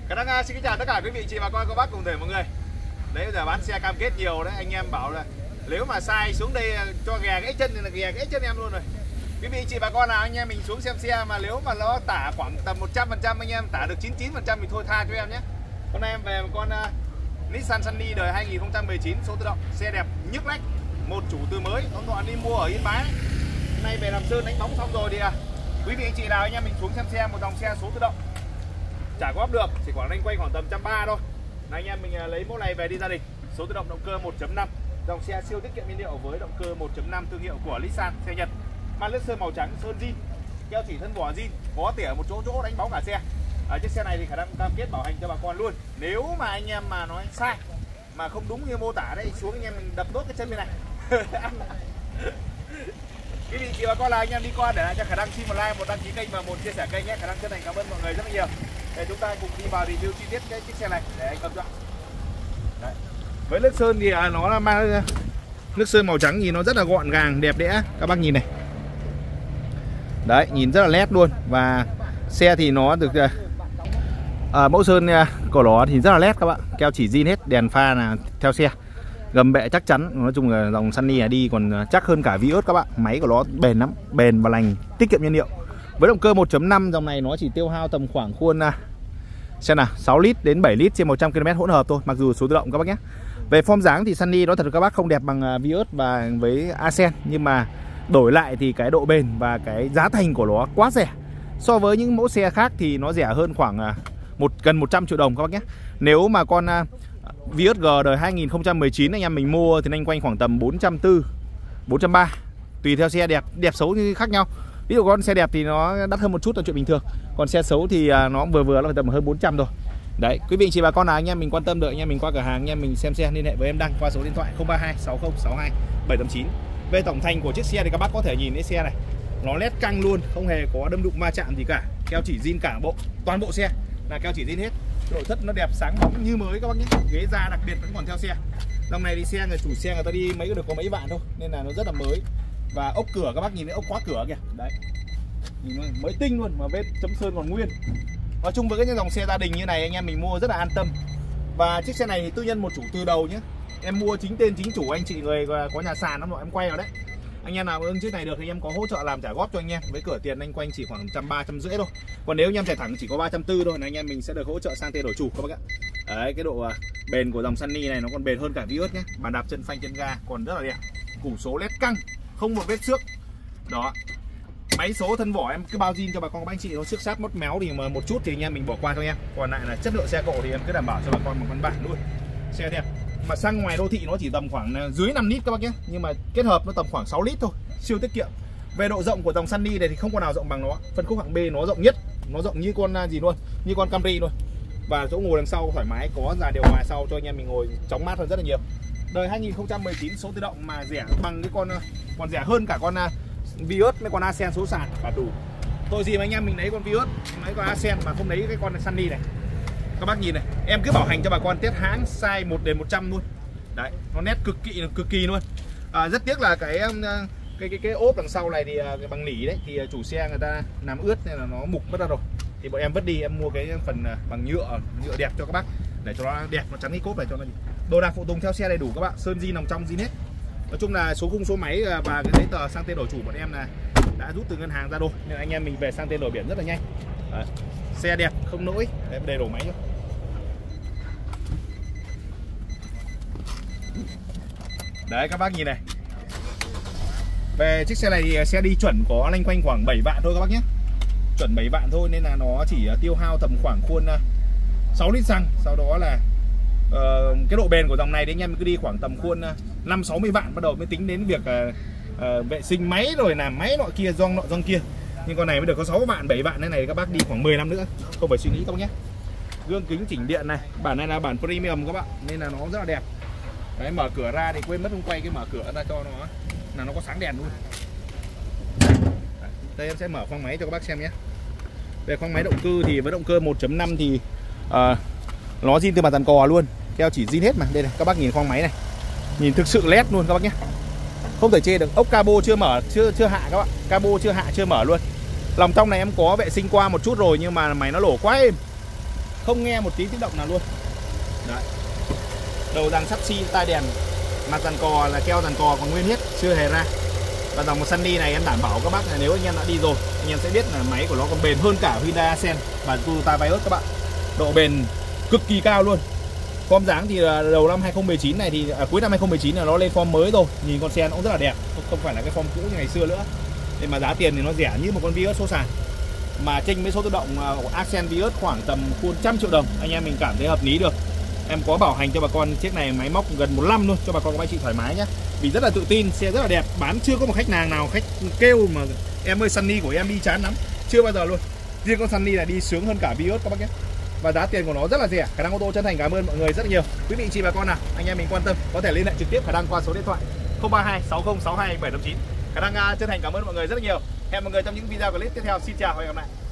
Xin chào tất cả quý vị chị và các bác cùng thể mọi người. Đấy, bây giờ bán xe cam kết nhiều đấy, anh em bảo là nếu mà sai xuống đây cho ghè gãy chân thì là ghè gãy chân em luôn rồi. Quý vị chị bà con nào anh em mình xuống xem xe mà nếu mà nó tả khoảng tầm 100% anh em tả được 99% thì thôi tha cho em nhé. Hôm nay em về một con Nissan Sunny đời 2019 số tự động, xe đẹp nhức lách, một chủ từ mới, ông Đoạn đi mua ở Yên Bái. Hôm nay về làm sơn đánh bóng xong rồi thì quý vị anh chị nào anh em mình xuống xem xe một dòng xe số tự động trả góp được, chỉ khoảng loanh quanh khoảng tầm 130 thôi. Này anh em mình lấy mẫu này về đi gia đình. Số tự động động cơ 1.5, dòng xe siêu tiết kiệm nhiên liệu với động cơ 1.5 thương hiệu của Nissan, xe Nhật. Mang lớp sơn màu trắng, sơn zin, keo chỉ thân vỏ zin, có tỉa một chỗ đánh bóng cả xe. Ở chiếc xe này thì khả năng cam kết bảo hành cho bà con luôn. Nếu mà anh em mà nói sai mà không đúng như mô tả đây, xuống anh em mình đập nốt cái chân bên này. Quý vị chị bà con là anh em đi qua để lại cho khả năng xin một like, một đăng ký kênh và một chia sẻ kênh nhé. Khả năng chân thành cảm ơn mọi người rất là nhiều. Để chúng ta cùng đi vào review chi tiết cái chiếc xe này để anh cầm cho. Đấy. Với nước sơn thì nó là mang nước sơn màu trắng, nhìn nó rất là gọn gàng đẹp đẽ, các bác nhìn này. Đấy, nhìn rất là nét luôn. Và xe thì nó được mẫu sơn của nó thì rất là nét các bạn. Keo chỉ zin hết, đèn pha là theo xe. Gầm bệ chắc chắn, nói chung là dòng Sunny này đi còn chắc hơn cả Vios các bạn. Máy của nó bền lắm, bền và lành, tiết kiệm nhiên liệu. Với động cơ 1.5 dòng này nó chỉ tiêu hao tầm khoảng khuôn xem nào 6 lít đến 7 lít trên 100 km hỗn hợp thôi, mặc dù số tự động các bác nhé. Về form dáng thì Sunny nó thật các bác không đẹp bằng Vios và với Accent, nhưng mà đổi lại thì cái độ bền và cái giá thành của nó quá rẻ. So với những mẫu xe khác thì nó rẻ hơn khoảng gần 100 triệu đồng các bác nhé. Nếu mà con Vios G đời 2019 anh em mình mua thì anh quanh khoảng tầm 440, 430, tùy theo xe đẹp xấu như khác nhau. Ví dụ con xe đẹp thì nó đắt hơn một chút là chuyện bình thường, còn xe xấu thì nó vừa là tầm hơn 400 rồi. Đấy, quý vị chị bà con nào anh em mình quan tâm được, anh em mình qua cửa hàng anh em mình xem xe liên hệ với em Đăng qua số điện thoại 032 60 62 789. Về tổng thành của chiếc xe thì các bác có thể nhìn thấy xe này, nó nét căng luôn, không hề có đâm đụng va chạm gì cả. Keo chỉ zin cả bộ, toàn bộ xe là keo chỉ zin hết. Nội thất nó đẹp sáng bóng như mới các bác nhé. Ghế da đặc biệt vẫn còn theo xe. Dòng này thì xe người chủ xe người ta đi mấy được có mấy vạn thôi nên là nó rất là mới. Và ốc cửa các bác nhìn thấy ốc khóa cửa kìa. Đấy. Mới tinh luôn mà vết chấm sơn còn nguyên. Nói chung với cái dòng xe gia đình như này anh em mình mua rất là an tâm. Và chiếc xe này thì tư nhân một chủ từ đầu nhé. Em mua chính tên chính chủ, anh chị người có nhà sàn lắm rồi em quay vào đấy. Anh em nào ưng chiếc này được thì em có hỗ trợ làm trả góp cho anh em. Với cửa tiền anh quanh chỉ khoảng 130, 150 thôi. Còn nếu anh em chạy thẳng chỉ có 340 thôi là anh em mình sẽ được hỗ trợ sang tên đổi chủ các bác ạ. Đấy, cái độ bền của dòng Sunny này nó còn bền hơn cả Vios nhé. Bàn đạp chân phanh chân ga còn rất là đẹp. Củ số led căng, không một vết xước. Đó. Máy số thân vỏ em cứ bao zin cho bà con các anh chị, nó xước sát mốt méo thì mà một chút thì anh em mình bỏ qua cho em. Còn lại là chất lượng xe cộ thì em cứ đảm bảo cho bà con một văn bản luôn. Xe đẹp. Mà xăng ngoài đô thị nó chỉ tầm khoảng dưới 5 lít các bác nhé, nhưng mà kết hợp nó tầm khoảng 6 lít thôi, siêu tiết kiệm. Về độ rộng của dòng Sunny này thì không có nào rộng bằng nó. Phân khúc hạng B nó rộng nhất, nó rộng như con gì luôn, như con Camry luôn. Và chỗ ngồi đằng sau thoải mái, có dàn điều hòa sau cho anh em mình ngồi chóng mát hơn rất là nhiều. Đời 2019 số tự động mà rẻ bằng cái con, còn rẻ hơn cả con Vios với con Accent số sàn cả đủ. Tội gì mà anh em mình lấy con Vios, lấy con Accent mà không lấy cái con Sunny này. Các bác nhìn này, em cứ bảo hành cho bà con test hãng size 1:100 luôn. Đấy, nó nét cực kỳ luôn. Rất tiếc là cái ốp đằng sau này thì bằng nỉ đấy thì chủ xe người ta làm ướt nên là nó mục mất ra rồi. Thì bọn em vứt đi, em mua cái phần bằng nhựa đẹp cho các bác để cho nó đẹp, nó chắn cái cốp này cho nó. Đồ đạc phụ tùng theo xe đầy đủ các bạn, sơn zin nòng trong zin hết. Nói chung là số khung số máy và cái giấy tờ sang tên đổi chủ bọn em là đã rút từ ngân hàng ra rồi nên anh em mình về sang tên đổi biển rất là nhanh. Đấy. Xe đẹp không lỗi, để đổ máy cho. Đấy các bác nhìn này. Về chiếc xe này thì xe đi chuẩn có loanh quanh khoảng 7 vạn thôi các bác nhé. Chuẩn 7 vạn thôi nên là nó chỉ tiêu hao tầm khoảng khuôn 6 lít xăng. Sau đó là cái độ bền của dòng này thì anh em cứ đi khoảng tầm khuôn 5-60 vạn bắt đầu mới tính đến việc vệ sinh máy rồi làm máy nọ kia, gioăng nọ gioăng kia. Nhưng con này mới được có 6 vạn, 7 vạn thế này các bác đi khoảng 10 năm nữa, không phải suy nghĩ các bác nhé. Gương kính chỉnh điện này, bản này là bản premium các bạn nên là nó rất là đẹp. Đấy, mở cửa ra thì quên mất không quay cái mở cửa ra cho nó là nó có sáng đèn luôn. Đây em sẽ mở khoang máy cho các bác xem nhé. Về khoang máy động cơ thì với động cơ 1.5 thì nó zin từ bàn tàn cò luôn, keo chỉ zin hết mà. Đây này, các bác nhìn khoang máy này, nhìn thực sự nét luôn các bác nhé, không thể chê được. Ốc cabo chưa mở, chưa hạ các bạn, cabo chưa hạ chưa mở luôn. Lòng trong này em có vệ sinh qua một chút rồi nhưng mà máy nó lổ quá êm. không nghe một tí tiếng động nào luôn. Đấy. Đầu răng sắt xi, tai đèn, mặt dàn cò là keo dàn cò còn nguyên hết, chưa hề ra. Và dòng một Sunny này em đảm bảo các bác là nếu anh em đã đi rồi, anh em sẽ biết là máy của nó còn bền hơn cả Hyundai Accent và Toyota Vios các bạn. Độ bền cực kỳ cao luôn. Form dáng thì đầu năm 2019 này thì cuối năm 2019 là nó lên form mới rồi, nhìn con xe nó cũng rất là đẹp, không phải là cái form cũ như ngày xưa nữa. Nên mà giá tiền thì nó rẻ như một con Vios số sàn. Mà chênh với số tự động Accent Vios khoảng tầm 100 triệu đồng, anh em mình cảm thấy hợp lý được. Em có bảo hành cho bà con chiếc này máy móc gần 1 năm luôn, cho bà con các bác chị thoải mái nhé. Vì rất là tự tin, xe rất là đẹp, bán chưa có một khách hàng nào khách kêu mà em ơi Sunny của em đi chán lắm, chưa bao giờ luôn. Riêng con Sunny này đi sướng hơn cả Vios các bác nhé. Và giá tiền của nó rất là rẻ. Khả năng ô tô chân thành cảm ơn mọi người rất là nhiều. Quý vị chị bà con nào anh em mình quan tâm có thể liên hệ trực tiếp Khả năng qua số điện thoại 032 6062 789. Khả năng chân thành cảm ơn mọi người rất là nhiều. Hẹn mọi người trong những video clip tiếp theo. Xin chào và hẹn gặp lại.